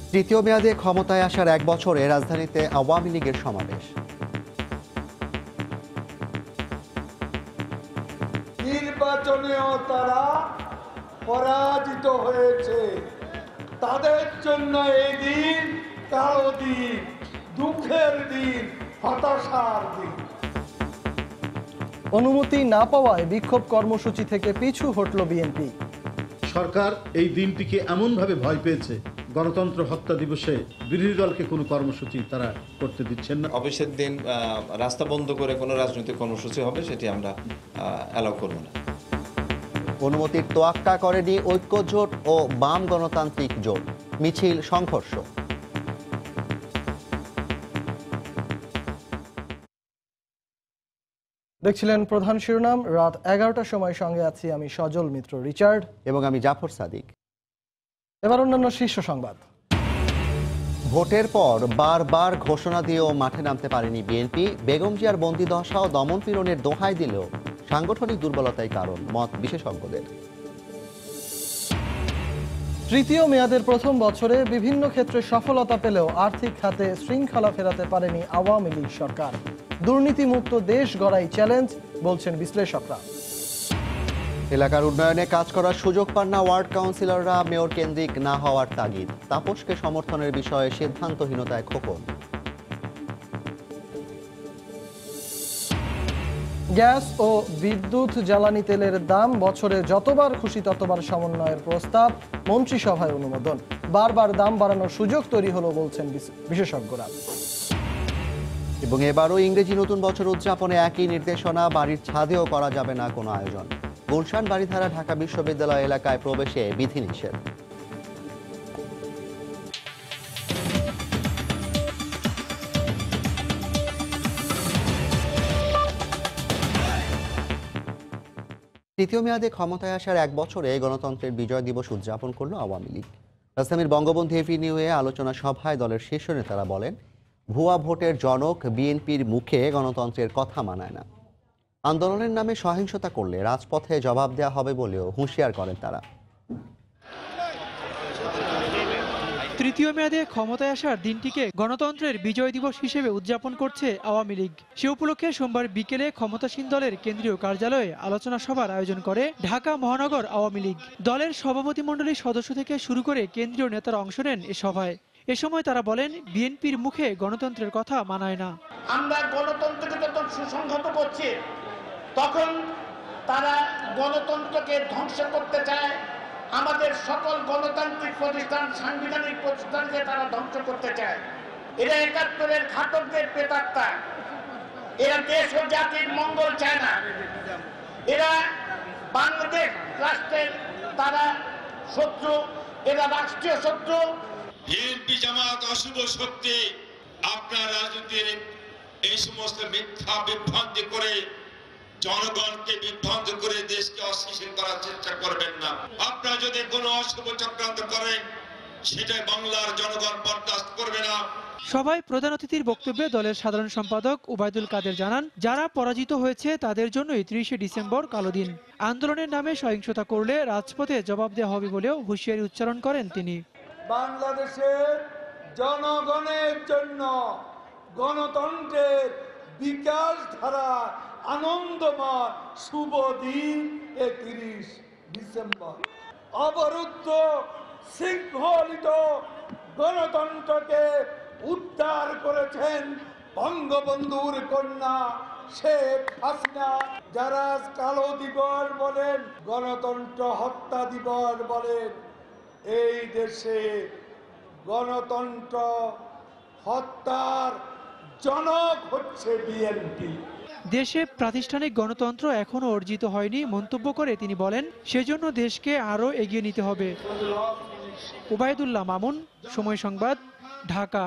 তৃতীয় মেয়াদে ক্ষমতায় আসার এক বছরে রাজধানীতে আওয়ামী লীগের সমাবেশ। নির্বাচনেও তারা পরাজিত হয়েছে। তাদের জন্য এই দিন কালো দিন, দুঃখের দিন, হতাশার দিন। অনুমতি না পাওয়ায় বিক্ষোভ কর্মসূচি থেকে পিছু হটল বিএনপি। সরকার এই দিনটিকে এমনভাবে ভয় পেয়েছে, গণতন্ত্র হত্যা দিবসে বিরোধী দলকে কোনো কর্মসূচি তারা করতে দিচ্ছেন না। অফিসের দিন রাস্তা বন্ধ করে কোনো রাজনৈতিক কর্মসূচি হবে সেটি আমরা অ্যালাউ করব না। অনুমতির তোয়াক্কা করেনি ঐক্য জোট ও বাম গণতান্ত্রিক জোট, মিছিল সংঘর্ষ। দেখছিলেন প্রধান শিরোনাম। রাত 11টার সময় সঙ্গে আছি আমি সজল মিত্র রিচার্ড এবং আমি জাফর সাদিক। এবার অন্যান্য শীর্ষ সংবাদ। ভোটের পর বারবার ঘোষণা দিয়েও মাঠে নামতে পারেনি বিএনপি। বেগম জিয়ার বন্দিদশা ও দমন পীড়নের দোহাই দিলেও সাংগঠনিক দুর্বলতাই কারণ, মত বিশেষজ্ঞদের। তৃতীয় মেয়াদের প্রথম বছরে বিভিন্ন ক্ষেত্রে সফলতা পেলেও আর্থিক খাতে শৃঙ্খলা ফেরাতে পারেনি আওয়ামী লীগ সরকার। দুর্নীতিমুক্ত দেশ গড়াই চ্যালেঞ্জ, বলছেন বিশ্লেষকরা। এলাকার উন্নয়নে কাজ করার সুযোগ পান না ওয়ার্ড কাউন্সিলররা, মেয়র কেন্দ্রিক না হওয়ার তাগিদ। তাপসকে সমর্থনের বিষয়ে সিদ্ধান্তহীনতায় ক্ষোভন। গ্যাস ও বিদ্যুৎ জ্বালানি তেলের দাম বছরে যতবার খুশি ততবার সমন্বয়ের প্রস্তাব, মন্ত্রিসভায় অনুমোদন। বারবার দাম বাড়ানোর সুযোগ তৈরি হলো, বলছেন বিশেষজ্ঞরা। এবং এবারও ইংরেজি নতুন বছর উদযাপনে একই নির্দেশনা, বাড়ির ছাদেও করা যাবে না কোনো আয়োজন। গুলশান বাড়িধারা ঢাকা বিশ্ববিদ্যালয় এলাকায় প্রবেশে বিধিনিষেধ। তৃতীয় মেয়াদে ক্ষমতায় আসার এক বছরে গণতন্ত্রের বিজয় দিবস উদযাপন করল আওয়ামী লীগ। রাজধানীর বঙ্গবন্ধু এভিনিউয়ে আলোচনা সভায় দলের শীর্ষ নেতারা বলেন, ভুয়া ভোটের জনক বিএনপির মুখে গণতন্ত্রের কথা মানায় না। আন্দোলনের নামে সহিংসতা করলে রাজপথে জবাব দেওয়া হবে বলেও হুঁশিয়ার করেন তারা। তৃতীয় মেয়াদে ক্ষমতায় আসার দিনটিকে গণতন্ত্রের বিজয় দিবস হিসেবে উদযাপন করছে আওয়ামী লীগ। সে উপলক্ষে সোমবার বিকেলে ক্ষমতাসীন দলের কেন্দ্রীয় কার্যালয়ে আলোচনা সভার আয়োজন করে ঢাকা মহানগর আওয়ামী লীগ। দলের সভাপতিমণ্ডলীর সদস্য থেকে শুরু করে কেন্দ্রীয় নেতারা অংশ নেন এ সভায়। এ সময় তারা বলেন, বিএনপির মুখে গণতন্ত্রের কথা মানায় না। আমরা গণতন্ত্রকে যখন সুসংহত করছি, তখন তারা গণতন্ত্রকে ধ্বংস করতে চায়। আমাদের সকল গণতান্ত্রিক প্রতিষ্ঠান, সাংবিধানিক প্রতিষ্ঠানকে তারা ধ্বংস করতে চায়। এরা ৭১-এর ঘাতকদের প্রেতাত্মা। এরা দেশ ও জাতির মঙ্গল চায় না। এরা বাংলাদেশ রাষ্ট্রের তারা শত্রু, এরা রাষ্ট্রীয় শত্রু। বিএনপি জামাত অশুভ শক্তি। আপনার রাজনীতির এই সমস্ত মিথ্যা বিভ্রান্তি করে জনগণকে বিভ্রান্ত করে দেশকে অস্থিতিশীল করার চেষ্টা করবেন না। আপনারা যদি কোনো অশুভ চক্রান্ত করেন, সেটা বাংলার জনগণ বরদাস্ত করবে না। সভায় প্রধান অতিথির বক্তব্যে দলের সাধারণ সম্পাদক ওবায়দুল কাদের জানান, যারা পরাজিত হয়েছে তাদের জন্যই ৩০শে ডিসেম্বর কালো দিন। আন্দোলনের নামে সহিংসতা করলে রাজপথে জবাব দেওয়া হবে বলেও হুঁশিয়ারি উচ্চারণ করেন তিনি। বাংলাদেশের জনগণের জন্য গণতন্ত্রের বিকাশ ধারা আনন্দময় শুভ দিন ৩১ ডিসেম্বর। অবরুদ্ধ শৃঙ্খলিত গণতন্ত্রকে উদ্ধার করেছেন বঙ্গবন্ধুর কন্যা শেখ হাসিনা। যারা কালো দিবস বলেন, গণতন্ত্র হত্যা দিবস বলেন, এই দেশে গণতন্ত্র হত্যার জনক হচ্ছে বিএনপি। দেশে প্রাতিষ্ঠানিক গণতন্ত্র এখনো অর্জিত হয়নি মন্তব্য করে তিনি বলেন, সেজন্য দেশকে আরও এগিয়ে নিতে হবে। ওবায়দুল্লাহ মামুন, সময় সংবাদ, ঢাকা।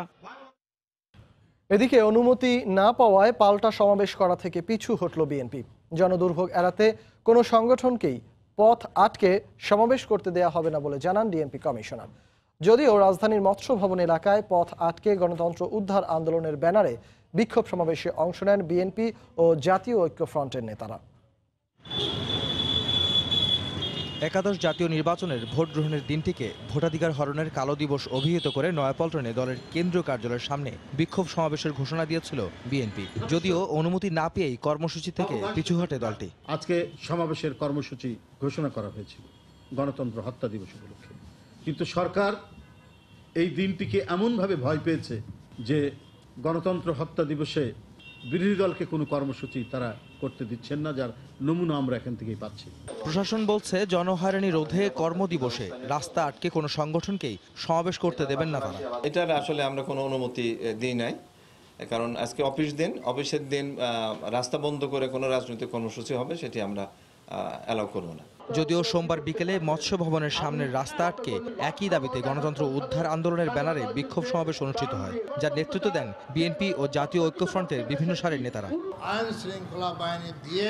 এদিকে অনুমতি না পাওয়ায় পাল্টা সমাবেশ করা থেকে পিছু হটল বিএনপি। জনদুর্ভোগ এড়াতে কোনো সংগঠনকেই পথ আটকে সমাবেশ করতে দেয়া হবে না বলে জানান ডিএমপি কমিশনার। যদিও রাজধানীর মৎস্য ভবন এলাকায় পথ আটকে গণতন্ত্র উদ্ধার আন্দোলনের ব্যানারে বিক্ষোভ সমাবেশে অংশ নেন বিএনপি ও জাতীয় ঐক্য ফ্রন্টের নেতারা। একাদশ জাতীয় নির্বাচনের ভোট গ্রহণের দিনটিকে ভোটাধিকার হরণের কালো দিবস অভিহিত করে নয়াপল্টনে দলের কেন্দ্রীয় কার্যালয়ের সামনে বিক্ষোভ সমাবেশের ঘোষণা দিয়েছিল বিএনপি। যদিও অনুমতি না পেয়েই কর্মসূচি থেকে পিছু হটে দলটি। আজকে সমাবেশের কর্মসূচি ঘোষণা করা হয়েছিল গণতন্ত্র হত্যা দিবস উপলক্ষে, কিন্তু সরকার এই দিনটিকে এমনভাবে ভয় পেয়েছে যে গণতন্ত্র হত্যা দিবসে বিরোধী দলকে কোনো কর্মসূচি তারা করতে দিচ্ছেন না, যার নমুনা আমরা এখান থেকেই পাচ্ছি। প্রশাসন বলছে জনহয়রানি রোধে কর্মদিবসে রাস্তা আটকে কোনো সংগঠনকেই সমাবেশ করতে দেবেন না তারা। এটার আসলে আমরা কোনো অনুমতি দিই নাই, কারণ আজকে অফিসের দিন রাস্তা বন্ধ করে কোনো রাজনৈতিক কর্মসূচি হবে সেটি আমরা অ্যালাউ করব না। যদিও সোমবার বিকেলে মৎস্য ভবনের সামনের রাস্তা আটকে একই দাবিতে গণতন্ত্র উদ্ধার আন্দোলনের ব্যানারে বিক্ষোভ সমাবেশ অনুষ্ঠিত হয়, যার নেতৃত্ব দেন বিএনপি ও জাতীয় ঐক্যফ্রন্টের বিভিন্ন সারির নেতারা। আইন শৃঙ্খলা বাহিনী দিয়ে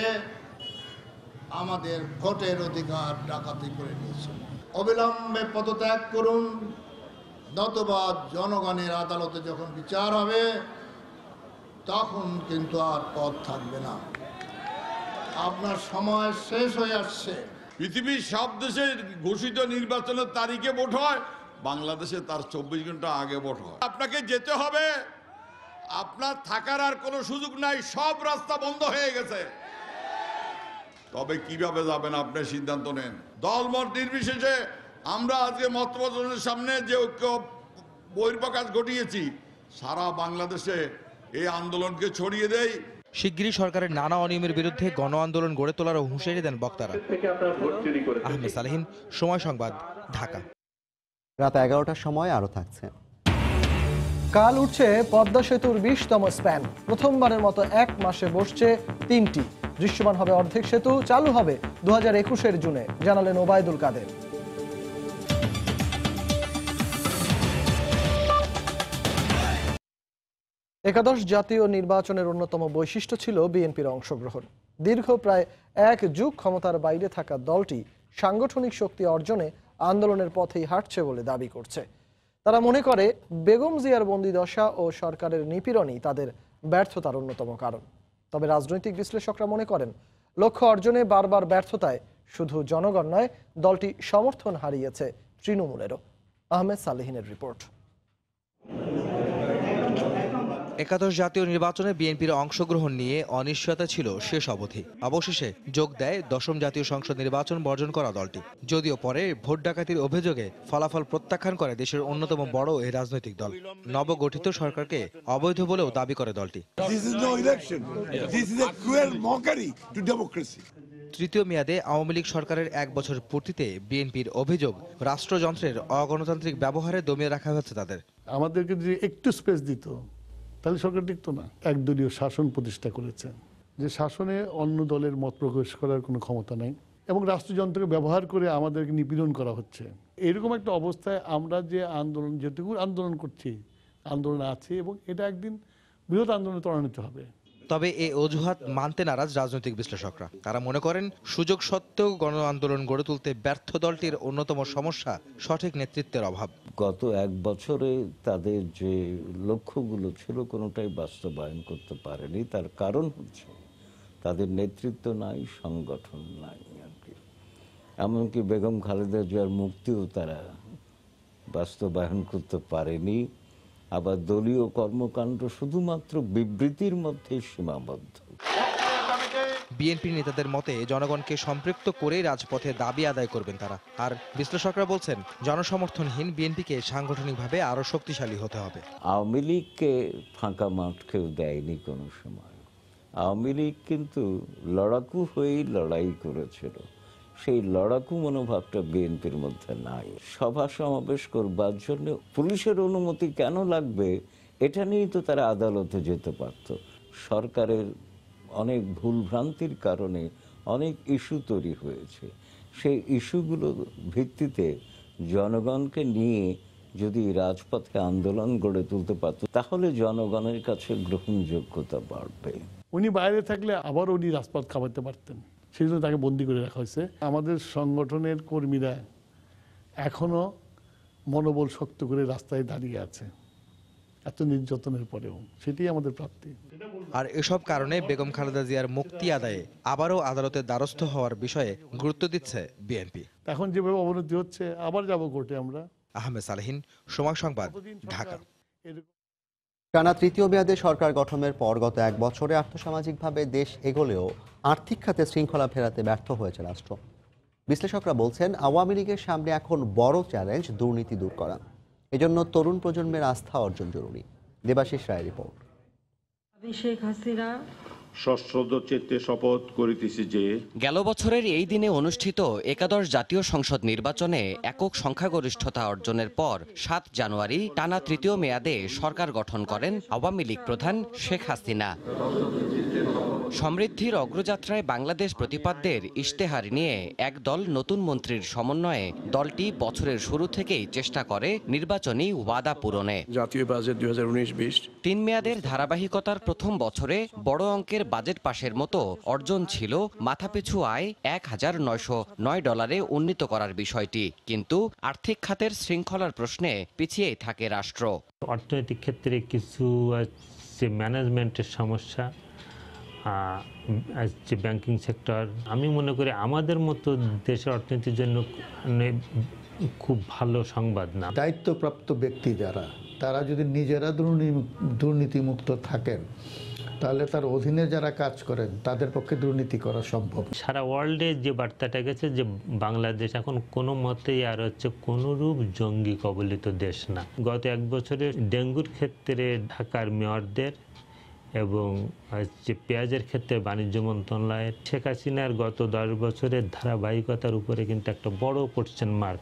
আমাদের ভোটের অধিকার ডাকাতি করে নিয়েছে, অবিলম্বে পদত্যাগ করুন, নতুবা জনগণের আদালতে যখন বিচার হবে তখন কিন্তু আর পথ থাকবে না। আপনার সময় শেষ হয়ে আসছে। পৃথিবীর সব দেশে ঘোষিত নির্বাচনের তারিখে ভোট হয়, বাংলাদেশে তার 24 ঘন্টা আগে ভোট হয়। আপনাকে যেতে হবে, আপনার থাকার আর কোনো সুযোগ নাই, সব রাস্তা বন্ধ হয়ে গেছে। তবে কিভাবে যাবেন আপনি সিদ্ধান্ত নেন। দলমত নির্বিশেষে আমরা আজকে মত প্রদর্শনের সামনে যে ঐক্য বহিঃপ্রকাশ ঘটিয়েছি, সারা বাংলাদেশে এই আন্দোলনকে ছড়িয়ে দেয়। শিগগিরই সরকারের নানা অনিয়মের বিরুদ্ধে গণ আন্দোলন গড়ে তোলারও হুঁশিয়ারি দেন বক্তারা। আহমেদ সালেহিন, সময় সংবাদ, ঢাকা। রাত 11টার সময় আরো থাকছে। কাল উঠছে পদ্মা সেতুর 20তম স্প্যান। প্রথমবারের মতো এক মাসে বসছে 3টি। দৃশ্যমান হবে অর্ধেক সেতু, চালু হবে 2021-এর জুনে, জানালেন ওবায়দুল কাদের। একাদশ জাতীয় নির্বাচনের অন্যতম বৈশিষ্ট্য ছিল বিএনপির অংশগ্রহণ। দীর্ঘ প্রায় 1 যুগ ক্ষমতার বাইরে থাকা দলটি সাংগঠনিক শক্তি অর্জনে আন্দোলনের পথেই হাঁটছে বলে দাবি করছে। তারা মনে করে বেগম জিয়ার বন্দিদশা ও সরকারের নিপীড়নই তাদের ব্যর্থতার অন্যতম কারণ। তবে রাজনৈতিক বিশ্লেষকরা মনে করেন লক্ষ্য অর্জনে বারবার ব্যর্থতায় শুধু জনগণ নয়, দলটি সমর্থন হারিয়েছে তৃণমূলেরও। আহমেদ সালেহিনের রিপোর্ট। একাদশ জাতীয় নির্বাচনে বিএনপির অংশগ্রহণ নিয়ে অনিশ্চয়তা ছিল শেষ অবধি। অবশেষে যোগ দেয় 10ম জাতীয় সংসদ নির্বাচন বর্জন করা দলটি। যদিও পরে ভোট ডাকাতির অভিযোগে ফলাফল প্রত্যাখ্যান করে দেশের অন্যতম বড় এই রাজনৈতিক দল। নবগঠিত সরকারকে অবৈধ বলেও দাবি করে দলটি। তৃতীয় মেয়াদে আওয়ামী লীগ সরকারের 1 বছর পূর্তিতে বিএনপির অভিযোগ রাষ্ট্রযন্ত্রের অগণতান্ত্রিক ব্যবহারে দমিয়ে রাখা হচ্ছে তাদের। আমাদেরকে যদি একটু স্পেস দিত তাহলে সরকার টিকতো না। একদলীয় শাসন প্রতিষ্ঠা করেছে, যে শাসনে অন্য দলের মত প্রকাশ করার কোনো ক্ষমতা নেই এবং রাষ্ট্রযন্ত্রকে ব্যবহার করে আমাদেরকে নিপীড়ন করা হচ্ছে। এরকম একটা অবস্থায় আমরা যে আন্দোলন, যেটুকু আন্দোলন করছি, আন্দোলন আছে এবং এটা একদিন বৃহৎ আন্দোলনে ত্বরান্বিত হবে। তবে এই অজুহাত মানতে নারাজ রাজনৈতিক বিশ্লেষকরা। তারা মনে করেন সুযোগ সত্ত্বেও গণ আন্দোলন গড়ে তুলতে ব্যর্থ দলটির অন্যতম সমস্যা সঠিক নেতৃত্বের অভাব। গত 1 বছরে তাদের যে লক্ষ্যগুলো ছিল কোনোটাই বাস্তবায়ন করতে পারেনি। তার কারণ হচ্ছে তাদের নেতৃত্ব নাই, সংগঠন নাই। এমনকি বেগম খালেদা জিয়ার মুক্তিও তারা বাস্তবায়ন করতে পারেনি। আবার দলীয় কর্মকাণ্ড শুধুমাত্র বিবৃতির মধ্যে সীমাবদ্ধ। বিএনপি নেতাদের মতে জনগণকে সম্পৃক্ত করে রাজপথে দাবি আদায় করবেন তারা। আর বিশ্লেষকরা বলছেন জনসমর্থনহীন বিএনপিকে সাংগঠনিকভাবে আরো শক্তিশালী হতে হবে। আওয়ামী লীগকে ফাঁকা মাঠ কেউ দেয়নি কোনো সময়। আওয়ামী লীগ কিন্তু লড়াকু হয়েই লড়াই করেছিল। সেই লড়াকু মনোভাবটা বিএনপির মধ্যে নাই। সভা সমাবেশ করবার জন্য পুলিশের অনুমতি কেন লাগবে, এটা নিয়েই তো তারা আদালতে যেতে পারত। সরকারের অনেক ভুলভ্রান্তির কারণে অনেক ইস্যু তৈরি হয়েছে। সেই ইস্যুগুলোর ভিত্তিতে জনগণকে নিয়ে যদি রাজপথে আন্দোলন গড়ে তুলতে পারত, তাহলে জনগণের কাছে গ্রহণযোগ্যতা বাড়বে। উনি বাইরে থাকলে আবার উনি রাজপথ খাওয়াতে পারতেন, সেই জন্য তাকে বন্দি করে রাখা হয়েছে। আমাদের সংগঠনের কর্মীরা এখনো মনোবল শক্ত করে রাস্তায় দাঁড়িয়ে আছে এত নির্যাতনের পরেও, সেটাই আমাদের প্রাপ্তি। আর এসব কারণে বেগম খালেদা জিয়ার মুক্তি আদায়ে আবারও আদালতের দ্বারস্থ হওয়ার বিষয়ে গুরুত্ব দিচ্ছে বিএনপি। এখন যেভাবে অবনতি হচ্ছে, আবার যাব কোর্টে আমরা। আহমেদ সালেহীন, সময় সংবাদ, ঢাকা। টানা তৃতীয় মেয়াদে সরকার গঠনের পর গত এক বছরে আর্থসামাজিকভাবে দেশ এগোলেও আর্থিক খাতে শৃঙ্খলা ফেরাতে ব্যর্থ হয়েছে রাষ্ট্র। বিশ্লেষকরা বলছেন, আওয়ামী লীগের সামনে এখন বড় চ্যালেঞ্জ দুর্নীতি দূর করা। এজন্য তরুণ প্রজন্মের আস্থা অর্জন জরুরি। দেবাশিস রায় রিপোর্ট। শেখ হাসিনা সশ্রদ্ধ চিত্তে শপথ করিতেছি যে গেল বছরের এই দিনে অনুষ্ঠিত একাদশ জাতীয় সংসদ নির্বাচনে একক সংখ্যাগরিষ্ঠতা অর্জনের পর 7 জানুয়ারি টানা তৃতীয় মেয়াদে সরকার গঠন করেন আওয়ামী লীগ প্রধান শেখ হাসিনা। সমৃদ্ধির অগ্রযাত্রায় বাংলাদেশ প্রতিপাদ্যের ইশতেহার নিয়ে একদল নতুন মন্ত্রীর সমন্বয়ে দলটি বছরের শুরু থেকেই চেষ্টা করে নির্বাচনী ওয়াদা পূরণে। জাতীয় বাজেট 2019-20 3 মেয়াদের ধারাবাহিকতার প্রথম বছরে বড় অঙ্কের বাজেট পাশের মতো অর্জন ছিল মাথাপিছু আয় $1,909 উন্নীত করার বিষয়টি, কিন্তু আর্থিক খাতের শৃঙ্খলার প্রশ্নে পিছিয়ে থাকে রাষ্ট্র। অর্থনৈতিক ক্ষেত্রে কিছু ম্যানেজমেন্টের সমস্যা, যে ব্যাংকিং সেক্টর, আমি মনে করি আমাদের মতো দেশের অর্থনীতির জন্য খুব ভালো সংবাদ না। দায়িত্বপ্রাপ্ত ব্যক্তি যারা, তারা যদি নিজেরা দুর্নীতিমুক্ত থাকেন, তাহলে তার অধীনে যারা কাজ করেন তাদের পক্ষে দুর্নীতি করা সম্ভব। সারা ওয়ার্ল্ডে যে বার্তাটা গেছে যে বাংলাদেশ এখন কোনো মতেই আর কোনোরূপ জঙ্গি কবলিত দেশ না। গত এক বছরে ডেঙ্গুর ক্ষেত্রে ঢাকার মেয়রদের এবং পেঁয়াজের ক্ষেত্রে বাণিজ্য মন্ত্রণালয়ের, শেখ হাসিনার গত 10 বছরের ধারাবাহিকতার উপরে কিন্তু একটা বড় কোয়েশ্চেন মার্ক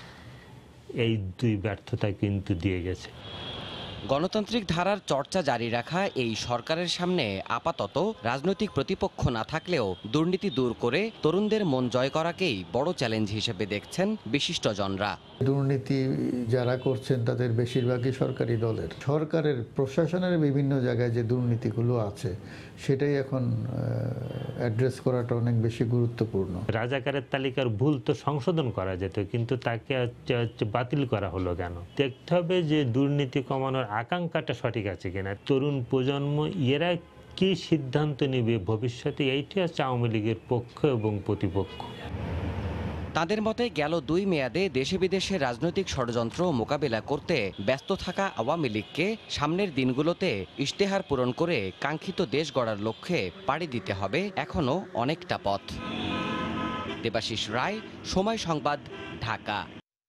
এই দুই ব্যর্থতা কিন্তু দিয়ে গেছে। গণতান্ত্রিক ধারার চর্চা জারি রাখা এই সরকারের সামনে আপাতত রাজনৈতিক প্রতিপক্ষ না থাকলেও দুর্নীতি দূর করে তরুণদের মন জয় করাকেই বড় চ্যালেঞ্জ হিসেবে দেখছেন বিশিষ্টজনরা। দুর্নীতি যারা করছেন তাদের বেশিরভাগই সরকারি দলের। সরকারের প্রশাসনের বিভিন্ন জায়গায় যে দুর্নীতিগুলো আছে সেটাই এখন অ্যাড্রেস করাটা অনেক বেশি গুরুত্বপূর্ণ। রাজাকারের তালিকার ভুল তো সংশোধন করা যেত, কিন্তু তাকে বাতিল করা হলো কেন? দেখতে হবে যে দুর্নীতি কমানোর আকাঙ্ক্ষাটা সঠিক আছে কিনা, তরুণ প্রজন্ম এরা কি সিদ্ধান্ত নেবে ভবিষ্যতে, এইটি হচ্ছে আওয়ামী লীগের পক্ষ এবং প্রতিপক্ষ। তাদের মতে গেল 2 মেয়াদে দেশে বিদেশে রাজনৈতিক ষড়যন্ত্র মোকাবেলা করতে ব্যস্ত থাকা আওয়ামী লীগকে সামনের দিনগুলোতে ইশতেহার পূরণ করে কাঙ্ক্ষিত দেশ গড়ার লক্ষ্যে পাড়ি দিতে হবে এখনো অনেকটা পথ। দেবাশিস রায়, সময় সংবাদ, ঢাকা।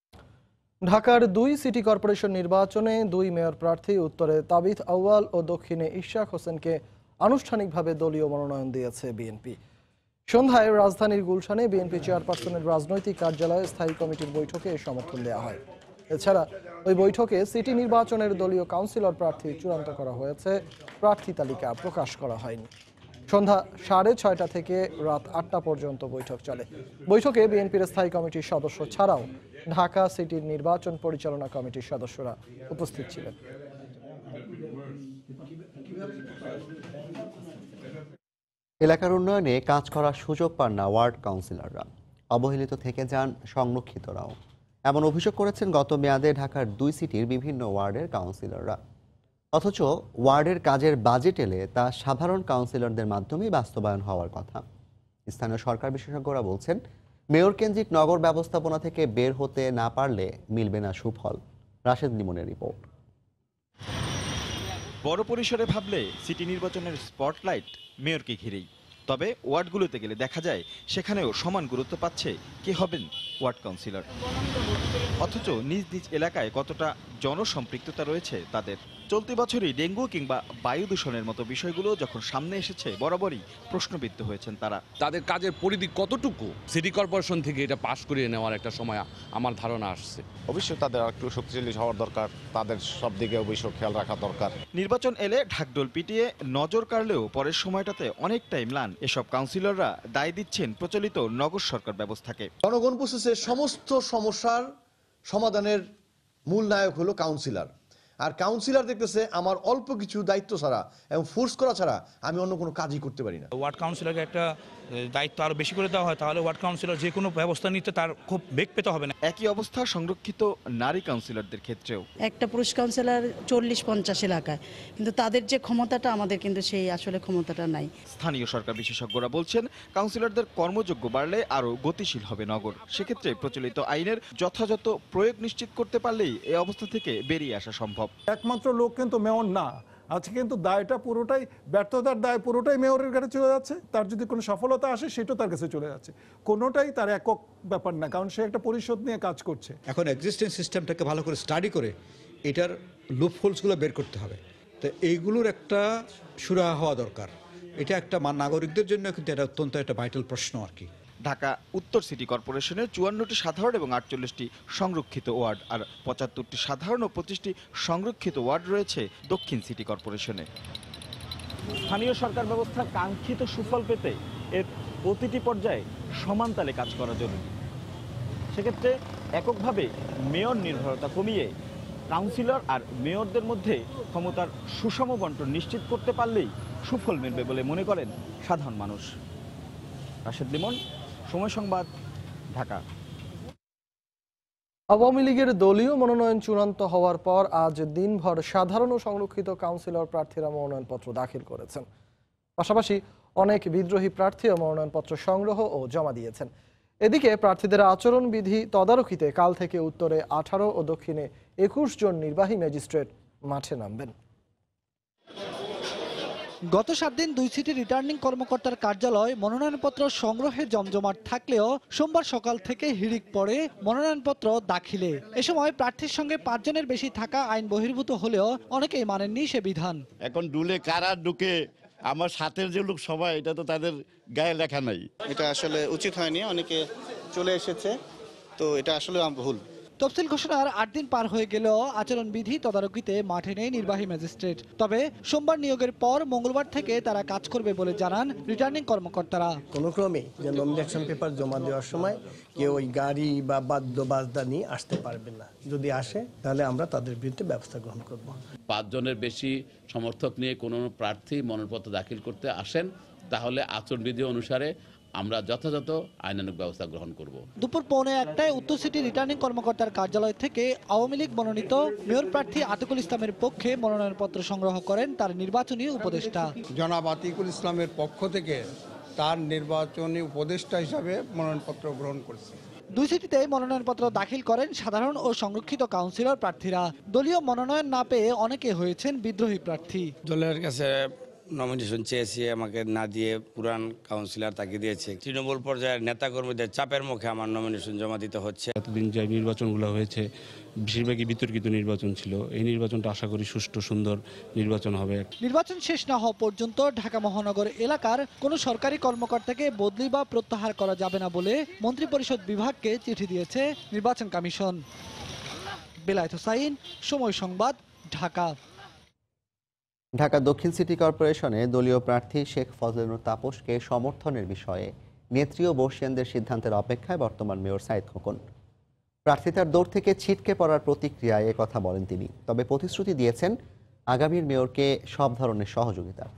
ঢাকার 2 সিটি কর্পোরেশন নির্বাচনে 2 মেয়র প্রার্থী উত্তরে তাবিথ আউয়াল ও দক্ষিণে ইশাক হোসেনকে আনুষ্ঠানিকভাবে দলীয় মনোনয়ন দিয়েছে বিএনপি। সন্ধ্যায় রাজধানীর গুলশানে বিএনপি চেয়ারপারসনের রাজনৈতিক কার্যালয়ে স্থায়ী কমিটির বৈঠকে এই সমর্থন দেওয়া হয়। এছাড়া ওই বৈঠকে সিটি নির্বাচনের দলীয় কাউন্সিলর প্রার্থী চূড়ান্ত করা হয়েছে, প্রার্থী তালিকা প্রকাশ করা হয়নি। সন্ধ্যা 6:30 থেকে রাত 8টা পর্যন্ত বৈঠক চলে। বৈঠকে বিএনপির স্থায়ী কমিটির সদস্য ছাড়াও ঢাকা সিটির নির্বাচন পরিচালনা কমিটির সদস্যরা উপস্থিত ছিলেন। এলাকার উন্নয়নে কাজ করার সুযোগ পান না ওয়ার্ড কাউন্সিলররা, অবহেলিত থেকে যান সংরক্ষিতরাও। এমন অভিযোগ করেছেন গত মেয়াদে ঢাকার 2 সিটির বিভিন্ন ওয়ার্ডের কাউন্সিলররা। অথচ ওয়ার্ডের কাজের বাজেট এলে তা সাধারণ কাউন্সিলরদের মাধ্যমেই বাস্তবায়ন হওয়ার কথা। স্থানীয় সরকার বিশেষজ্ঞরা বলছেন, মেয়র কেন্দ্রিক নগর ব্যবস্থাপনা থেকে বের হতে না পারলে মিলবে না সুফল। রাশেদ লিমনের রিপোর্ট। বড় পরিসরে ভাবলে সিটি নির্বাচনের স্পটলাইট মেয়রকে ঘিরেই, তবে ওয়ার্ডগুলোতে গেলে দেখা যায় সেখানেও সমান গুরুত্ব পাচ্ছে কে হবেন ওয়ার্ড কাউন্সিলর। অথচ নিজ নিজ এলাকায় কতটা জনসম্পৃক্ততা রয়েছে তাদের। চলতি বছরই ডেঙ্গু কিংবা বায়ু দূষণের মতো বিষয়গুলো যখন সামনে এসেছে বরাবরই প্রশ্নবিদ্ধ হয়েছেন তারা। তাদের কাজের পরিধি কতটুকু সিটি কর্পোরেশন থেকে এটা পাশ করিয়ে নেওয়ার একটা সময় আমার ধারণা আসছে। অবশ্যই তাদের একটু শক্তিশালী হওয়ার দরকার, তাদের সব দিকে অবশ্যই খেয়াল রাখা দরকার। নির্বাচন এলে ঢাকঢোল পিটিয়ে নজর কাড়লেও পরের সময়টাতে অনেকটাই ম্লান এসব কাউন্সিলররা দায় দিচ্ছেন প্রচলিত নগর সরকার ব্যবস্থাকে। জনগণ প্রসেসের সমস্ত সমস্যার সমাধানের মূল নায়ক হলো কাউন্সিলর। আর কাউন্সিলর দেখতেছে আমার অল্প কিছু দায়িত্ব ছাড়া এবং ফোর্স করা ছাড়া আমি অন্য কোনো কাজই করতে পারি না। ওয়ার্ড কাউন্সিলরকে একটা দায়িত্ব আরও বেশি করে দেওয়া হয় তাহলে ওয়ার্ড কাউন্সিলর যে কোনো ব্যবস্থা নিতে তার খুব বেগ পেতে হবে না। একই অবস্থা সংরক্ষিত নারী কাউন্সিলরদের ক্ষেত্রেও। একটা পুরুষ কাউন্সিলর 40-50 এলাকায়, কিন্তু তাদের যে ক্ষমতাটা আমাদের কিন্তু সেই আসলে ক্ষমতাটা নাই। স্থানীয় সরকার বিশেষজ্ঞরা বলছেন কাউন্সিলরদের কর্মযোগ্য বাড়লে আরও গতিশীল হবে নগর। সেক্ষেত্রে প্রচলিত আইনের যথাযথ প্রয়োগ নিশ্চিত করতে পারলেই এই অবস্থা থেকে বেরিয়ে আসা সম্ভব। একমাত্র লোক কিন্তু মেয়র না, আজকে কিন্তু দায়টা পুরোটাই, ব্যর্থতার দায় পুরোটাই মেয়রের কাছে চলে যাচ্ছে। তার যদি কোনো সফলতা আসে সেটাও তার কাছে চলে যাচ্ছে, কোনোটাই তার একক ব্যাপার না, কারণ সে একটা পরিষদ নিয়ে কাজ করছে। এখন এক্সিস্টিং সিস্টেমটাকে ভালো করে স্টাডি করে এটার লুপহোলসগুলো বের করতে হবে। তো এইগুলোর একটা সুরাহা হওয়া দরকার। এটা একটা নাগরিকদের জন্য কিন্তু এটা অত্যন্ত একটা ভাইটাল প্রশ্ন আর কি। ঢাকা উত্তর সিটি কর্পোরেশনের 54টি সাধারণ এবং 48টি সংরক্ষিত ওয়ার্ড আর 75টি সাধারণ ও 25টি সংরক্ষিত ওয়ার্ড রয়েছে দক্ষিণ সিটি কর্পোরেশনে। স্থানীয় সরকার ব্যবস্থার কাঙ্ক্ষিত সুফল পেতে এর প্রতিটি পর্যায়ে সমান তালে কাজ করা জরুরি। সেক্ষেত্রে এককভাবে মেয়র নির্ভরতা কমিয়ে কাউন্সিলর আর মেয়রদের মধ্যে ক্ষমতার সুষম বণ্টন নিশ্চিত করতে পারলেই সুফল মিলবে বলে মনে করেন সাধারণ মানুষ। রাশেদ লিমন, সময় সংবাদ, ঢাকা। আওয়ামী লীগের দলীয় মনোনয়ন চূড়ান্ত হওয়ার পর আজ দিনভর সাধারণ ও সংরক্ষিত কাউন্সিলর প্রার্থীরা মনোনয়নপত্র দাখিল করেছেন। পাশাপাশি অনেক বিদ্রোহী প্রার্থীও মনোনয়নপত্র সংগ্রহ ও জমা দিয়েছেন। এদিকে প্রার্থীদের আচরণবিধি তদারকিতে কাল থেকে উত্তরে 18 ও দক্ষিণে 21 জন নির্বাহী ম্যাজিস্ট্রেট মাঠে নামবেন। গত 7 দিন 2 সিটি রিটার্নিং কর্মকর্তার কার্যালয় মনোনয়নপত্র সংগ্রহে জমজমাট থাকলেও সোমবার সকাল থেকে হিড়িক পড়ে মনোনয়নপত্র দাখিলে। এ সময় প্রার্থীর সঙ্গে 5 জনের বেশি থাকা আইন বহির্ভূত হলেও অনেকেই মানেননি সে বিধান। এখন ডুলে কারা ঢুকে আমার সাথের যে লোক সবাই, এটা তো তাদের গায়ে লেখা নাই। এটা আসলে উচিত হয়নি, অনেকে চলে এসেছে, তো এটা আসলে ভুল। তফসিল ঘোষণার 8 দিন পার হয়ে গেলেও আচরণবিধি তদারকিতে মাঠে নেই নির্বাহী ম্যাজিস্ট্রেট। তবে সোমবার নিয়োগের পর মঙ্গলবার থেকে তারা কাজ করবে বলে জানান রিটার্নিং কর্মকর্তারা। কোনো ক্রমে যে নমিনেশন পেপার জমা দেওয়ার সময় কেউ ওই গাড়ি বা বাদ্য বাজনা নিয়ে আসতে পারবে না। যদি আসে তাহলে আমরা তাদের বিরুদ্ধে ব্যবস্থা গ্রহণ করব। 5 জনের বেশি সমর্থক নিয়ে কোনো প্রার্থী মনোনয়নপত্র দাখিল করতে আসেন তাহলে আচরণবিধি অনুসারে আমরা যথাযথ আইনানুগ ব্যবস্থা গ্রহণ করব। দুপুর 1:15টায় উত্তর সিটি রিটার্নিং কর্মকর্তার কার্যালয় থেকে আওয়ামী লীগ মনোনীত মেয়র প্রার্থী আতিকুল ইসলামের পক্ষে মনোনয়নপত্র সংগ্রহ করেন তার নির্বাচনী উপদেষ্টা। জনাব আতিকুল ইসলামের পক্ষ থেকে তার নির্বাচনী উপদেষ্টা হিসাবে মনোনয়নপত্র গ্রহণ করেছে। 2 সিটিতে মনোনয়নপত্র দাখিল করেন সাধারণ ও সংরক্ষিত কাউন্সিলর প্রার্থীরা। দলীয় মনোনয়ন না পেয়ে অনেকে হয়েছেন বিদ্রোহী প্রার্থী। দলের কাছে নমিনেশন চেয়েছি, আমাকে না দিয়ে পুরান কাউন্সিলর তাকে দিয়েছে। তৃণমূল পর্যায়ের নেতাকর্মীদের চাপের মুখে আমার নমিনেশন জমা দিতে হচ্ছে। এতদিন যে নির্বাচনগুলো হয়েছে বেশিরভাগই বিতর্কিত নির্বাচন ছিল। এই নির্বাচনটা আশা করি সুষ্ঠু সুন্দর নির্বাচন হবে। নির্বাচন শেষ না হওয়া পর্যন্ত ঢাকা মহানগর এলাকার কোনো সরকারি কর্মকর্তাকে বদলি বা প্রত্যাহার করা যাবে না বলে মন্ত্রিপরিষদ বিভাগকে চিঠি দিয়েছে নির্বাচন কমিশন। বেলায়েত হোসাইন, সময় সংবাদ, ঢাকা। ঢাকা দক্ষিণ সিটি কর্পোরেশনে দলীয় প্রার্থী শেখ ফজলেনুর তাপসকে সমর্থনের বিষয়ে নেত্রী ও বর্ষিয়ানদের সিদ্ধান্তের অপেক্ষায় বর্তমান মেয়র সাইদ খোকন। প্রার্থিতার দৌড় থেকে ছিটকে পড়ার প্রতিক্রিয়ায় কথা বলেন তিনি, তবে প্রতিশ্রুতি দিয়েছেন আগামীর মেয়রকে সব ধরনের সহযোগিতা।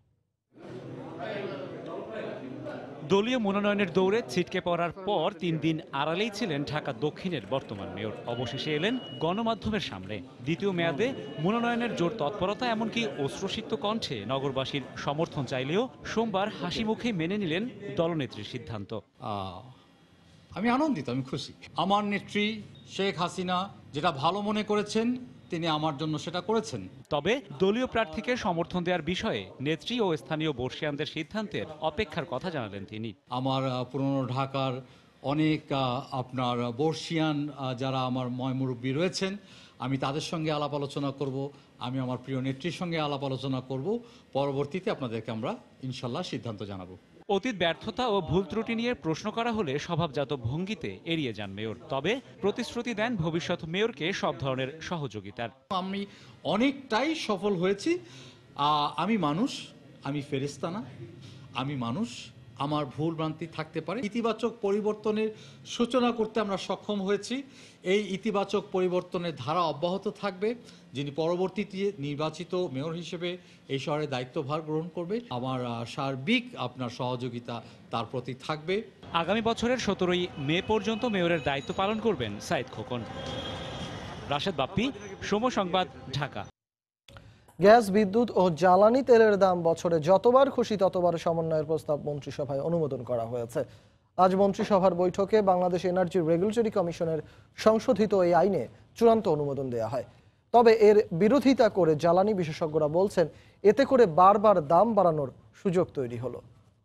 দলীয় মনোনয়নের দৌড়ে ছিটকে পড়ার পর 3 দিন আড়ালেই ছিলেন ঢাকা দক্ষিণের বর্তমান মেয়র। অবশেষে এলেন গণমাধ্যমের সামনে। দ্বিতীয় মেয়াদে মনোনয়নের জোর তৎপরতা, এমনকি অশ্রুসিক্ত কণ্ঠে নগরবাসীর সমর্থন চাইলেও সোমবার হাসি মুখে মেনে নিলেন দলনেত্রীর সিদ্ধান্ত। আমি আনন্দিত, আমি খুশি। আমার নেত্রী শেখ হাসিনা যেটা ভালো মনে করেছেন তিনি আমার জন্য সেটা করেছেন। তবে দলীয় প্রার্থীকে সমর্থন দেওয়ার বিষয়ে নেত্রী ও স্থানীয় বর্ষিয়ানদের সিদ্ধান্তের অপেক্ষার কথা জানালেন তিনি। আমার পুরনো ঢাকার অনেক আপনার বর্ষিয়ান যারা আমার ময়মুরব্বী রয়েছেন, আমি তাদের সঙ্গে আলাপ আলোচনা করব, আমি আমার প্রিয় নেত্রীর সঙ্গে আলাপ আলোচনা করব। পরবর্তীতে আপনাদেরকে আমরা ইনশাল্লাহ সিদ্ধান্ত জানাবো। অতীত ব্যর্থতা ও ভুল ত্রুটি নিয়ে প্রশ্ন করা হলে স্বভাবজাত ভঙ্গিতে এড়িয়ে যান মেয়র। তবে প্রতিশ্রুতি দেন ভবিষ্যৎ মেয়রকে সব ধরনের সহযোগিতার। আমি অনেকটাই সফল হয়েছি। আমি মানুষ, আমি ফেরেশতা না, আমি মানুষ, আমার ভুল ভ্রান্তি থাকতে পারে। ইতিবাচক পরিবর্তনের সূচনা করতে আমরা সক্ষম হয়েছি। এই ইতিবাচক পরিবর্তনের ধারা অব্যাহত থাকবে। যিনি পরবর্তীতে নির্বাচিত মেয়র হিসেবে এই শহরে দায়িত্বভার গ্রহণ করবে, আমার সার্বিক আপনার সহযোগিতা তার প্রতি থাকবে। আগামী বছরের 17ই মে পর্যন্ত মেয়রের দায়িত্ব পালন করবেন সাইদ খোকন। রাশেদ বাপ্পি, সময় সংবাদ, ঢাকা। গ্যাস, বিদ্যুৎ ও জ্বালানি তেলের দাম বছরে যতবার খুশি ততবার সমন্বয়ের প্রস্তাব মন্ত্রিসভায় অনুমোদন করা হয়েছে। আজ মন্ত্রিসভার বৈঠকে বাংলাদেশ এনার্জি রেগুলেটরি কমিশনের সংশোধিত এই আইনে চূড়ান্ত অনুমোদন দেওয়া হয়। তবে এর বিরোধিতা করে জ্বালানি বিশেষজ্ঞরা বলছেন, এতে করে বারবার দাম বাড়ানোর সুযোগ তৈরি হলো।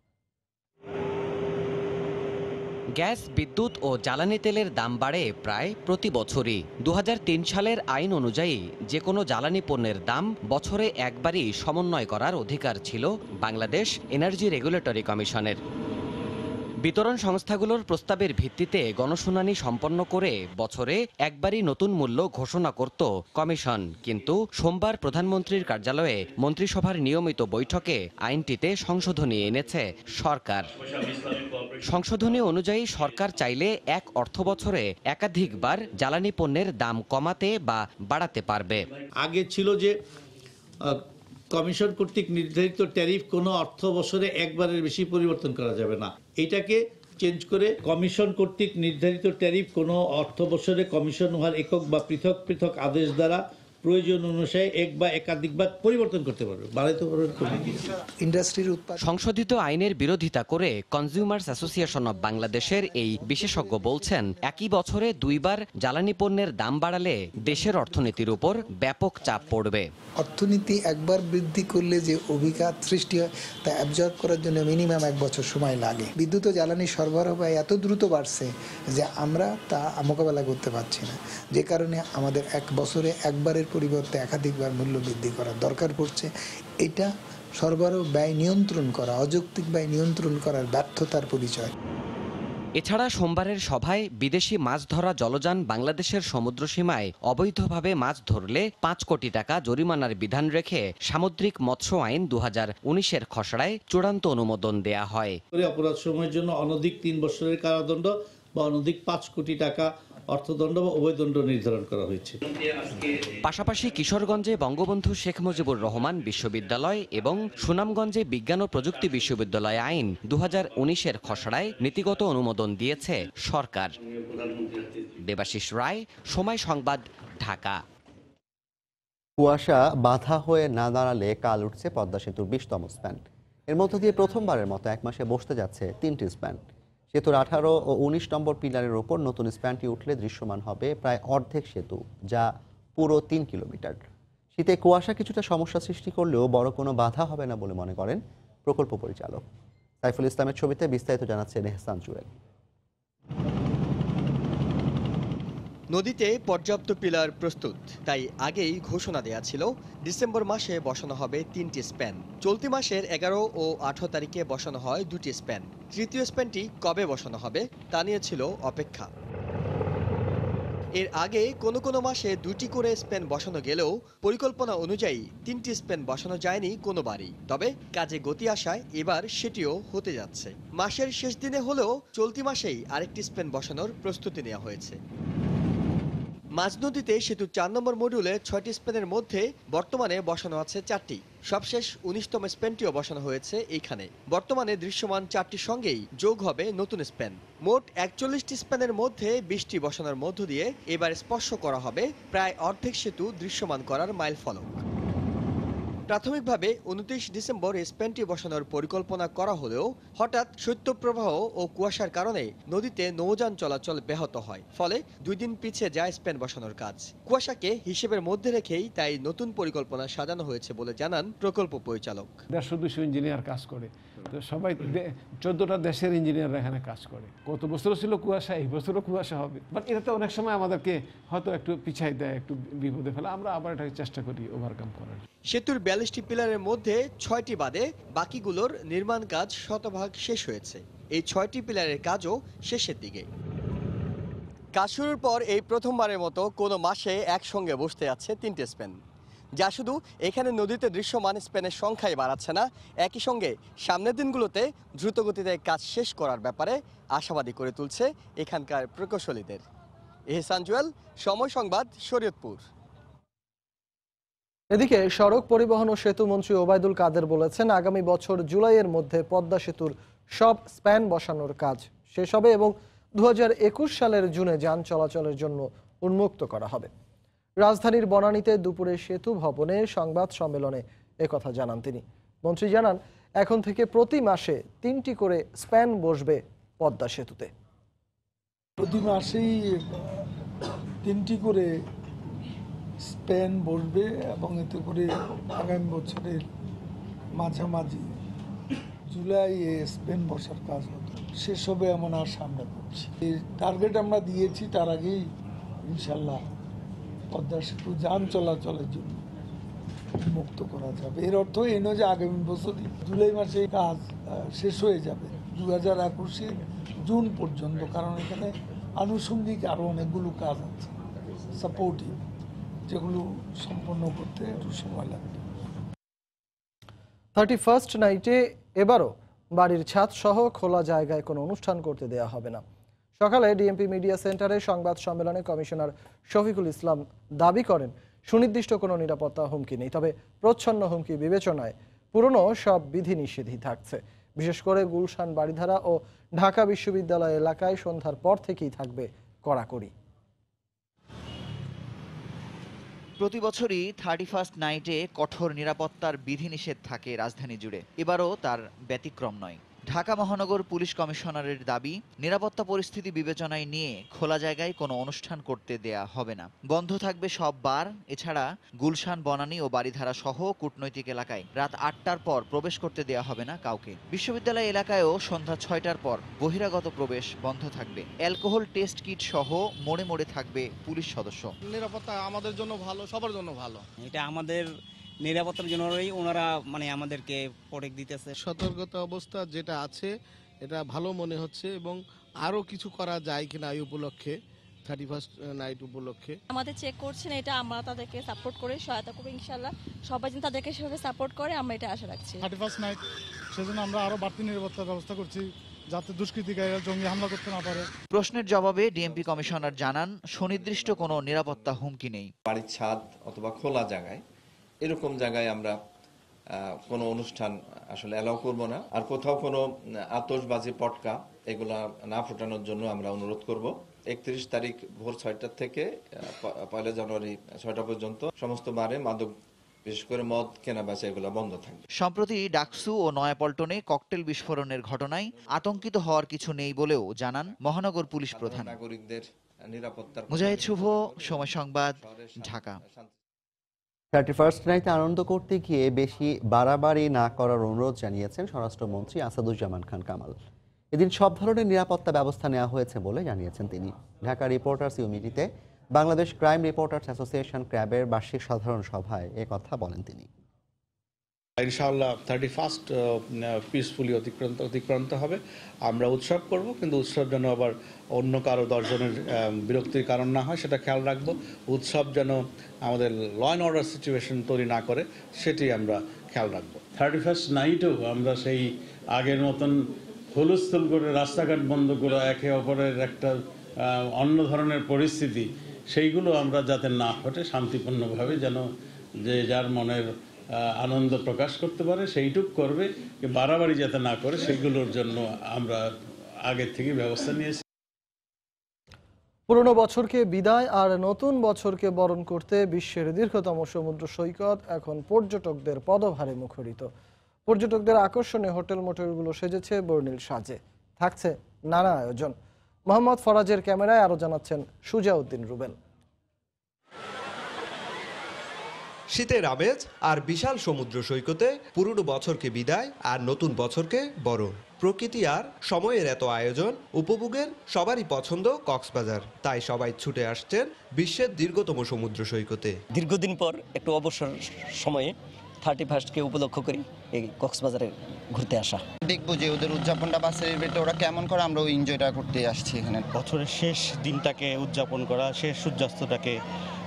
গ্যাস, বিদ্যুৎ ও জ্বালানি তেলের দাম বাড়ে প্রায় প্রতি বছরই। 2003 সালের আইন অনুযায়ী যে কোনো জ্বালানি পণ্যের দাম বছরে একবারই সমন্বয় করার অধিকার ছিল বাংলাদেশ এনার্জি রেগুলেটরি কমিশনের। বিতরণ সংস্থাগুলোর প্রস্তাবের ভিত্তিতে গণশুনানি সম্পন্ন করে বছরে একবারই নতুন মূল্য ঘোষণা করত কমিশন। কিন্তু সোমবার প্রধানমন্ত্রীর কার্যালয়ে মন্ত্রিসভার নিয়মিত বৈঠকে আইনটিতে সংশোধনী এনেছে সরকার। সংশোধনী অনুযায়ী সরকার চাইলে এক অর্থবছরে একাধিকবার জ্বালানি পণ্যের দাম কমাতে বা বাড়াতে পারবে। আগে ছিল যে কমিশন কর্তৃক নির্ধারিত ট্যারিফ কোনো অর্থ বছরে একবারের বেশি পরিবর্তন করা যাবে না। এটাকে চেঞ্জ করে কমিশন কর্তৃক নির্ধারিত ট্যারিফ কোনো অর্থ বছরে কমিশন উহার একক বা পৃথক পৃথক আদেশ দ্বারা প্রয়োজন অনুসারে এক বা একাধিকবার পরিবর্তন করতে পারবে, বাড়াইতে পারবে। ইন্ডাস্ট্রির সংশোধিত আইনের বিরোধিতা করে কনজিউমার্স অ্যাসোসিয়েশন অব বাংলাদেশের এই বিশেষজ্ঞ বলছেন, একই বছরে দুইবার জ্বালানি পণ্যের দাম বাড়ালে দেশের অর্থনীতির উপর ব্যাপক চাপ পড়বে। অর্থনীতি একবার বৃদ্ধি করলে যে অভিঘাত সৃষ্টি হয় তা অ্যাবজর্ব করার জন্য মিনিমাম 1 বছর সময় লাগে। বিদ্যুৎ ও জ্বালানি সরবরাহ এত দ্রুত বাড়ছে যে আমরা তা মোকাবেলা করতে পারছি না, যে কারণে আমাদের এক বছরে একবারের পরিবর্তে একাধিকবার মূল্য বৃদ্ধি করার দরকার পড়ছে। এটা সরবরাহ ব্যয় নিয়ন্ত্রণ করা, অযৌক্তিক ব্যয় নিয়ন্ত্রণ করার ব্যর্থতার পরিচয়। এছাড়া সোমবারের সভায় বিদেশি মাছ ধরা জলযান বাংলাদেশের সমুদ্র সীমায় অবৈধভাবে মাছ ধরলে 5 কোটি টাকা জরিমানার বিধান রেখে সামুদ্রিক মৎস্য আইন 2019-এর খসড়ায় চূড়ান্ত অনুমোদন দেয়া হয়। অপরাধ সময়ের জন্য অনধিক 3 বছরের কারাদণ্ড বা অনধিক 5 কোটি টাকা অর্থদণ্ড বা উভয়দণ্ড নির্ধারণ করা হয়েছে। পাশাপাশি কিশোরগঞ্জে বঙ্গবন্ধু শেখ মুজিবুর রহমান বিশ্ববিদ্যালয় এবং সুনামগঞ্জে বিজ্ঞান ও প্রযুক্তি বিশ্ববিদ্যালয় আইন 2019-এর খসড়ায় নীতিগত অনুমোদন দিয়েছে সরকার। দেবাশিস রায়, সময় সংবাদ, ঢাকা। কুয়াশা বাধা হয়ে না দাঁড়ালে কাল উঠছে পদ্মা সেতুর 20তম স্প্যান। এর মধ্য দিয়ে প্রথমবারের মতো এক মাসে বসতে যাচ্ছে 3টি স্প্যান। সেতুর 18 ও 19 নম্বর পিলারের ওপর নতুন স্প্যানটি উঠলে দৃশ্যমান হবে প্রায় অর্ধেক সেতু, যা পুরো 3 কিলোমিটার। শীতে কুয়াশা কিছুটা সমস্যা সৃষ্টি করলেও বড় কোনো বাধা হবে না বলে মনে করেন প্রকল্প পরিচালক। সাইফুল ইসলামের ছবিতে বিস্তারিত জানাচ্ছেন এহসান জুয়েল। নদীতে পর্যাপ্ত পিলার প্রস্তুত, তাই আগেই ঘোষণা দেয়া ছিল ডিসেম্বর মাসে বসানো হবে 3টি স্প্যান। চলতি মাসের 11 ও 18 তারিখে বসানো হয় 2টি স্প্যান। তৃতীয় স্প্যানটি কবে বসানো হবে তা নিয়ে ছিল অপেক্ষা। এর আগে কোনো কোনো মাসে 2টি করে স্প্যান বসানো গেলেও পরিকল্পনা অনুযায়ী 3টি স্প্যান বসানো যায়নি কোনোবারই। তবে কাজে গতি আসায় এবার সেটিও হতে যাচ্ছে। মাসের শেষ দিনে হলেও চলতি মাসেই আরেকটি স্প্যান বসানোর প্রস্তুতি নেওয়া হয়েছে। মাঝনদীতে সেতুর 4 নম্বর মডিউলে 6টি স্প্যানের মধ্যে বর্তমানে বসানো আছে 4টি। সবশেষ 19তম স্প্যানটিও বসানো হয়েছে এইখানে। বর্তমানে দৃশ্যমান 4টির সঙ্গেই যোগ হবে নতুন স্প্যান। মোট 41টি স্প্যানের মধ্যে 20টি বসানোর মধ্য দিয়ে এবার স্পর্শ করা হবে প্রায় অর্ধেক সেতু দৃশ্যমান করার মাইল ফলক। প্রাথমিকভাবে 29 ডিসেম্বর স্প্যানটি বসানোর পরিকল্পনা করা হলেও হঠাৎ শৈত্যপ্রবাহ ও কুয়াশার কারণে নদীতে নৌযান চলাচল ব্যাহত হয়, ফলে 2 দিন পিছিয়ে যায় স্প্যান বসানোর কাজ। কুয়াশাকে হিসেবের মধ্যে রেখেই তাই নতুন পরিকল্পনা সাজানো হয়েছে বলে জানান প্রকল্প পরিচালক। 150-200 ইঞ্জিনিয়ার কাজ করে, তো সবাই 14টা দেশের ইঞ্জিনিয়াররা এখানে কাজ করে। গত বছরও ছিল কুয়াশা, এই বছরও কুয়াশা হবে, বাট এটাতে অনেক সময় আমাদেরকে হয়তো একটু পিছাই দেয়, একটু বিপদে ফেলে। আমরা আবার এটাকে চেষ্টা করি ওভারকাম করার। সেতুর 42টি পিলারের মধ্যে 6টি বাদে বাকিগুলোর নির্মাণ কাজ শতভাগ শেষ হয়েছে। এই 6টি পিলারের কাজও শেষের দিকে। কাজ শুরুর পর এই প্রথমবারের মতো কোনো মাসে একসঙ্গে বসতে যাচ্ছে 3টে স্প্যান। যা শুধু এখানে নদীতে দৃশ্যমান স্পেনের সংখ্যাই বাড়াচ্ছে না, একই সঙ্গে সামনের দিনগুলোতে দ্রুতগতিতে কাজ শেষ করার ব্যাপারে আশাবাদী করে তুলছে এখানকার প্রকৌশলীদের। এহসান জুয়েল, সময় সংবাদ, শরীয়তপুর। এদিকে সড়ক পরিবহন ও সেতু মন্ত্রী ওবায়দুল কাদের বলেছেন, আগামী বছর জুলাইয়ের মধ্যে পদ্মা সেতুর সব স্প্যান বসানোর কাজ শেষ হবে এবং 2021 সালের জুনে যান চলাচলের জন্য উন্মুক্ত করা হবে। রাজধানীর বনানীতে দুপুরে সেতু ভবনে সংবাদ সম্মেলনে একথা জানান তিনি। মন্ত্রী জানান, এখন থেকে প্রতি মাসে 3টি করে স্প্যান বসবে পদ্মা সেতুতে। প্রতি মাসেই 3টি করে স্প্যান বসবে এবং এতে করে আগামী বছরের মাঝামাঝি জুলাইয়ে স্প্যান বসার কাজ হতো, শেষ হবে এমন আশা আমরা করছি। এই টার্গেট আমরা দিয়েছি, তার আগেই ইনশাল্লাহ পদ্মা সেতু যান চলাচলের জন্য মুক্ত করা যাবে। এর অর্থ এই নয় যে আগামী বছরই জুলাই মাসে কাজ শেষ হয়ে যাবে 2021 জুন পর্যন্ত, কারণ এখানে আনুষঙ্গিক আরও অনেকগুলো কাজ আছে সাপোর্টিভ, যেগুলো সম্পন্ন করতে একটু সময় লাগবে। 31st নাইটে এবারও বাড়ির ছাদ সহ খোলা জায়গায় কোনো অনুষ্ঠান করতে দেওয়া হবে না। সকালে ডিএমপি মিডিয়া সেন্টারে সংবাদ সম্মেলনে কমিশনার শফিকুল ইসলাম দাবি করেন, সুনির্দিষ্ট কোনো নিরাপত্তা হুমকি নেই, তবে প্রচ্ছন্ন হুমকি বিবেচনায় পুরনো সব বিধিনিষেধই থাকছে। বিশেষ করে গুলশান, বাড়িধারা ও ঢাকা বিশ্ববিদ্যালয় এলাকায় সন্ধ্যার পর থেকেই থাকবে কড়াকড়ি। প্রতি বছরই 31st নাইটে কঠোর নিরাপত্তার বিধিনিষেধ থাকে রাজধানী জুড়ে, এবারও তার ব্যতিক্রম নয়। ঢাকা মহানগর পুলিশ কমিশনারের দাবি, নিরাপত্তা পরিস্থিতি বিবেচনায় নিয়ে খোলা জায়গায় কোনো অনুষ্ঠান করতে দেয়া হবে না। বন্ধ থাকবে সব বার। এছাড়া গুলশান, বনানী ও বাড়িধারা সহ কূটনৈতিক এলাকায় রাত 8টার পর প্রবেশ করতে দেয়া হবে না কাউকে। বিশ্ববিদ্যালয় এলাকায়ও সন্ধ্যা 6টার পর বহিরাগত প্রবেশ বন্ধ থাকবে। অ্যালকোহল টেস্ট কিট সহ মোড়ে মোড়ে থাকবে পুলিশ সদস্য। নিরাপত্তা আমাদের জন্য ভালো, সবার জন্য ভালো। এটা আমাদের নিরাপত্তার জন্যই ওনারা আমাদেরকে প্রোটেক্ট দিতেছে। সতর্কতা অবস্থা যেটা আছে এটা ভালো মনে হচ্ছে এবং আরো কিছু করা যায় কিনা এই উপলক্ষে, 31st নাইট উপলক্ষে আমাদের চেক করছেন, এটা আমরা তাদেরকে সাপোর্ট করে সহায়তা করবো ইনশাআল্লাহ। সবাই যেন তাদেরকে সেভাবে সাপোর্ট করে, আমরা এটা আশা রাখছি। 31st নাইট, সেজন্য আমরা আরো বাড়তি নিরাপত্তার ব্যবস্থা করছি যাতে দুষ্কৃতিকারীরা জঙ্গি হামলা করতে না পারে। প্রশ্নের জবাবে ডিএমপি কমিশনার জানান, সুনির্দিষ্ট কোনো নিরাপত্তা হুমকি নেই। বাড়ির ছাদ অথবা খোলা জায়গায়, এরকম জায়গায় আমরা কোনো অনুষ্ঠান আসলে অ্যালাউ করব না। আর কোথাও কোনো আতশবাজি, পটকা এগুলা না ফোটানোর জন্য আমরা অনুরোধ করব। 31 তারিখ ভোর 6টা থেকে 1 জানুয়ারি 6টা পর্যন্ত সমস্ত বারে মাদক, বিশেষ করে মদ কেনা বেচা এগুলো বন্ধ থাকবে। সম্প্রতি ডাকসু ও নয়াপল্টনে ককটেল বিস্ফোরণের ঘটনায় আতঙ্কিত হওয়ার কিছু নেই বলেও জানান মহানগর পুলিশ প্রধান। নাগরিকদের নিরাপত্তার মুজাহিদ শুভ, সময় সংবাদ, ঢাকা। 31st নাইটে আনন্দ করতে গিয়ে বেশি বাড়াবাড়ি না করার অনুরোধ জানিয়েছেন স্বরাষ্ট্রমন্ত্রী আসাদুজ্জামান খান কামাল। এদিন সব ধরনের নিরাপত্তা ব্যবস্থা নেওয়া হয়েছে বলে জানিয়েছেন তিনি। ঢাকা রিপোর্টার্স ইউনিটিতে বাংলাদেশ ক্রাইম রিপোর্টার্স অ্যাসোসিয়েশন ক্র্যাবের বার্ষিক সাধারণ সভায় একথা বলেন তিনি। ইনশাআল্লাহ 31st পিসফুলি অতিক্রান্ত হবে। আমরা উৎসব করব, কিন্তু উৎসব যেন আবার অন্য কারো 10 জনের বিরক্তির কারণ না হয় সেটা খেয়াল রাখবো। উৎসব যেন আমাদের ল অ্যান্ড অর্ডার সিচুয়েশন তৈরি না করে সেটি আমরা খেয়াল রাখবো। 31st নাইটেও আমরা সেই আগের মতন হুলস্থুল করে রাস্তাঘাট বন্ধ করে একে অপরের একটা অন্য ধরনের পরিস্থিতি, সেইগুলো আমরা যাতে না ঘটে, শান্তিপূর্ণভাবে যেন যে যার মনের আনন্দ প্রকাশ করতে পারে সেইটুক করবে, বাড়াবাড়ি যাতে না করে সেইগুলোর জন্য আমরা আগের থেকে ব্যবস্থা নিয়েছি। পুরনো বছরকে বিদায় আর নতুন বছরকে বরণ করতে বিশ্বের দীর্ঘতম সমুদ্র সৈকত এখন পর্যটকদের পদভারে মুখরিত। পর্যটকদের আকর্ষণে হোটেল মোটেলগুলো সেজেছে বর্ণিল সাজে, থাকছে নানা আয়োজন। মোহাম্মদ ফরাজের ক্যামেরায় আরো জানাচ্ছেন সুজাউদ্দিন রুবেল। শীতের আমেজ আর বিশাল সমুদ্র সৈকতে পুরনো বছরকে বিদায় আর নতুন বছরকে বরণ। প্রকৃতি আর সময়ের এত আয়োজন উপভোগের সবারই পছন্দ কক্সবাজার, তাই সবাই ছুটে আসছেন বিশ্বের দীর্ঘতম সমুদ্র সৈকতে। দীর্ঘদিন পর একটু অবসর সময়ে 31st-কে উপলক্ষ করি এই কক্সবাজারে ঘুরতে আসা। দেখবো যে ওদের উদযাপনটা বা সেলিব্রেটটা ওরা কেমন করে, আমরা ওই এনজয়টা করতে আসছি এখানে। বছরের শেষ দিনটাকে উদযাপন করা, শেষ সূর্যাস্তটাকে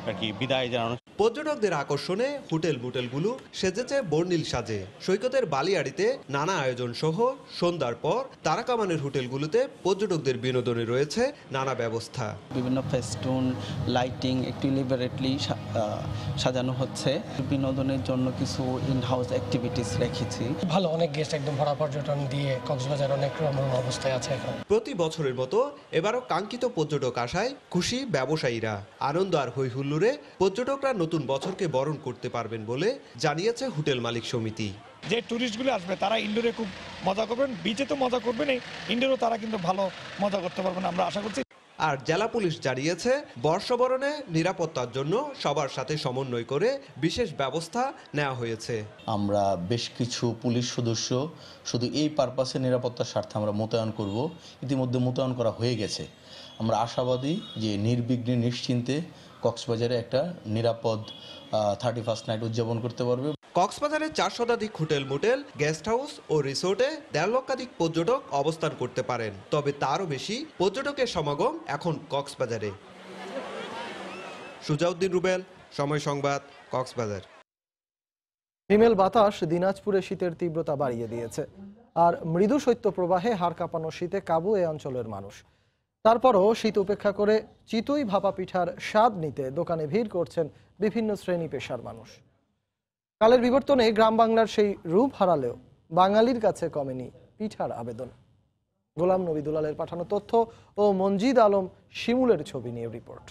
আর কি বিদায় জানানো। পর্যটকদের আকর্ষণে হোটেল মোটেলগুলো সেজেছে বর্ণিল সাজে। সৈকতের বালিয়াড়িতে নানা আয়োজন সহ সন্ধ্যার পর তারাকামানের হোটেলগুলোতে পর্যটকদের বিনোদনে রয়েছে নানা ব্যবস্থা। বিভিন্ন ফেস্টুন লাইটিং একটু ইলিবারেটলি সাজানো হচ্ছে। বিনোদনের জন্য কিছু ইন হাউস অ্যাক্টিভিটিস রেখেছি। ভালো, অনেক গেস্ট একদম ভরা পর্যটন দিয়ে কক্সবাজার অনেক রমরমা অবস্থায় আছে এখন। প্রতি বছরের মতো এবারও কাঙ্ক্ষিত পর্যটক আসায় খুশি ব্যবসায়ীরা। আনন্দ আর হৈ হুল্লোড়ে পর্যটকরা নতুন বছরকে বরণ করতে পারবেন বলে জানিয়েছে হোটেল মালিক সমিতি। যে ট্যুরিস্টগুলো আসবে তারা ইনডোরে খুব মজা করবেন, বিচে তো মজা করবেন, ইনডোরও তারা কিন্তু ভালো মজা করতে পারবেন আমরা আশা করছি। আর জেলা পুলিশ জানিয়েছে বর্ষবরণে নিরাপত্তার জন্য সবার সাথে সমন্বয় করে বিশেষ ব্যবস্থা নেওয়া হয়েছে। আমরা বেশ কিছু পুলিশ সদস্য শুধু এই পারপাসে নিরাপত্তার স্বার্থে আমরা মোতায়েন করব। ইতিমধ্যে মোতায়েন করা হয়ে গেছে। আমরা আশাবাদী যে নির্বিঘ্নে নিশ্চিন্তে কক্সবাজারে একটা নিরাপদ 31st নাইট উদযাপন করতে পারবে। কক্সবাজারে 4 শতাধিক হোটেল মোটেল গেস্ট হাউস ও রিসোর্টে 1.5 লক্ষাধিক পর্যটক অবস্থান করতে পারেন। তবে তারও বেশি পর্যটকের সমাগম এখন কক্সবাজারে। সুজাউদ্দিন রুবেল, সময় সংবাদ, কক্সবাজার। হিমেল বাতাস দিনাজপুরে শীতের তীব্রতা বাড়িয়ে দিয়েছে। আর মৃদু শৈত্যপ্রবাহে হাড় কাঁপানো শীতে কাবু এই অঞ্চলের মানুষ। তারপরও শীত উপেক্ষা করে চিতই ভাপা পিঠার স্বাদ নিতে দোকানে ভিড় করছেন বিভিন্ন শ্রেণী পেশার মানুষ। কালের বিবর্তনে গ্রাম বাংলার সেই রূপ হারালেও বাঙালির কাছে কমেনি পিঠার আবেদন। গোলাম নবী দুলালের পাঠানো তথ্য ও মঞ্জিদ আলম শিমুলের ছবি নিয়ে রিপোর্ট।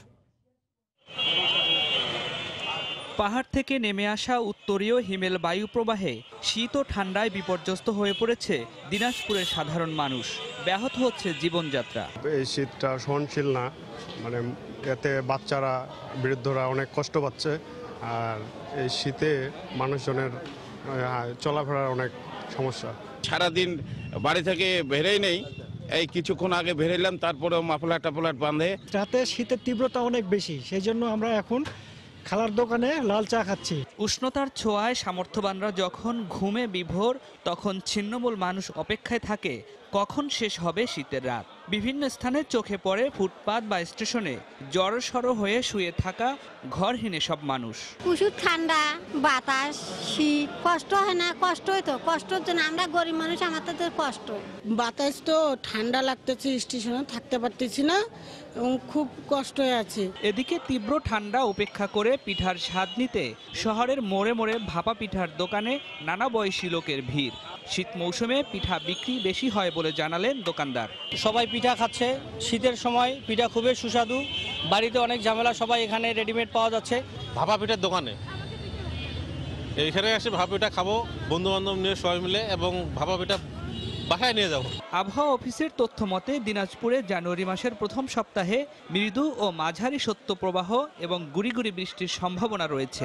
পাহাড় থেকে নেমে আসা উত্তরীয় হিমেল বায়ু প্রবাহে শীত ও ঠান্ডায় বিপর্যস্ত হয়ে পড়েছে দিনাজপুরের সাধারণ মানুষ। ব্যাহত হচ্ছে জীবনযাত্রা। এই শীতটা সহনশীল না, মানে এতে বাচ্চারা বৃদ্ধরা অনেক কষ্ট পাচ্ছে। আর এই শীতে মানুষজনের চলাফেরার অনেক সমস্যা। সারাদিন বাড়ি থেকে বেরোই নেই, এই কিছুক্ষণ আগে বেরোলাম, তারপরেও মাফলার টাফলার বাঁধে। রাতে শীতের তীব্রতা অনেক বেশি, সেই জন্য আমরা এখন খালার দোকানে লাল চা খাচ্ছি। উষ্ণতার ছোঁয়ায় সামর্থ্যবানরা যখন ঘুমে বিভোর, তখন ছিন্নমূল মানুষ অপেক্ষায় থাকে কখন শেষ হবে শীতের রাত। বিভিন্ন স্থানে চোখে পড়ে ফুটপাত বা স্টেশনে জড়সড় হয়ে শুয়ে থাকা ঘরহীন সব মানুষ। প্রচুর ঠান্ডা, বাতাস, শীত, কষ্ট হয় না? কষ্টই তো, কষ্টের জন্য আমরা গরিব মানুষ, আমাদের তো কষ্ট। বাতাস তো ঠান্ডা লাগতেছে, স্টেশনে থাকতে পারতেছি না এবং খুব কষ্ট হয়ে আছে। এদিকে তীব্র ঠান্ডা উপেক্ষা করে পিঠার স্বাদ নিতে শহরের মোড়ে মোড়ে ভাপা পিঠার দোকানে নানা বয়সী লোকের ভিড়। শীত মৌসুমে পিঠা বিক্রি বেশি হয় বলে জানালেন দোকানদার। সবাই পিঠা খাচ্ছে, শীতের সময় পিঠা খুবই সুস্বাদু। বাড়িতে অনেক ঝামেলা, সবাই এখানে রেডিমেড পাওয়া যাচ্ছে। ভাপা পিঠার দোকানে এইখানে এসে ভাপা পিঠা খাবো বন্ধু বান্ধব নিয়ে সবাই মিলে, এবং ভাপা পিঠা বাসায় নিয়ে যাব। আবহাওয়া অফিসের তথ্য মতে দিনাজপুরে জানুয়ারি মাসের প্রথম সপ্তাহে মৃদু ও মাঝারি শৈত্যপ্রবাহ এবং গুড়ি গুড়ি বৃষ্টির সম্ভাবনা রয়েছে।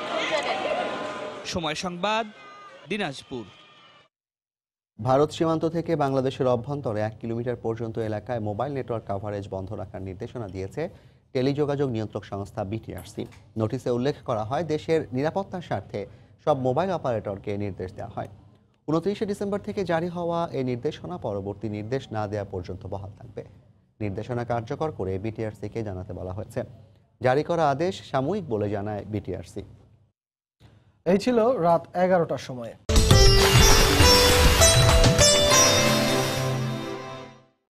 সময় সংবাদ, দিনাজপুর। ভারত সীমান্ত থেকে বাংলাদেশের অভ্যন্তরে 1 কিলোমিটার পর্যন্ত এলাকায় মোবাইল নেটওয়ার্ক কভারেজ বন্ধ রাখার নির্দেশনা দিয়েছে টেলিযোগাযোগ নিয়ন্ত্রক সংস্থা বিটিআরসি। নোটিশে উল্লেখ করা হয়, দেশের নিরাপত্তার স্বার্থে সব মোবাইল অপারেটরকে নির্দেশ দেওয়া হয়। 29শে ডিসেম্বর থেকে জারি হওয়া এই নির্দেশনা পরবর্তী নির্দেশ না দেওয়া পর্যন্ত বহাল থাকবে। নির্দেশনা কার্যকর করে বিটিআরসিকে জানাতে বলা হয়েছে। জারি করা আদেশ সাময়িক বলে জানায় বিটিআরসি। এই ছিল রাত 11টার সময়ে।